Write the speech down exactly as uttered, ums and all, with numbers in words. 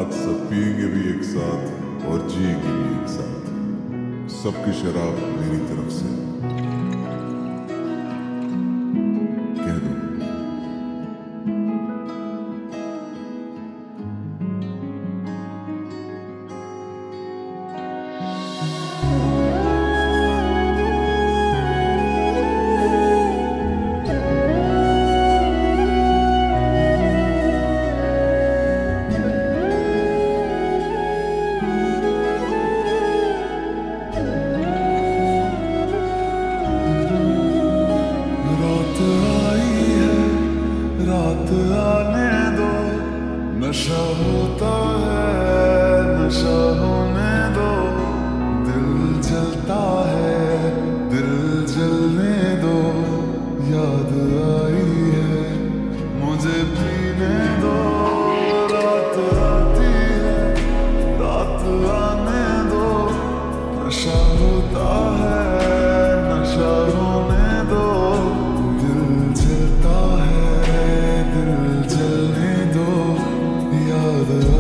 रात सब पिएंगे भी एक साथ और जिएंगे भी एक साथ, सबकी शराब मेरी तरफ से कह दो। रात आने दो, नशा होता है, नशा होने दो, दिल जलता है, दिल जलने दो, याद आई है मुझे पीने दो। रात आती है, रात आने दो, नशा होता है, नशा होने दो, दिल जलता है, दिल जलने दो, याद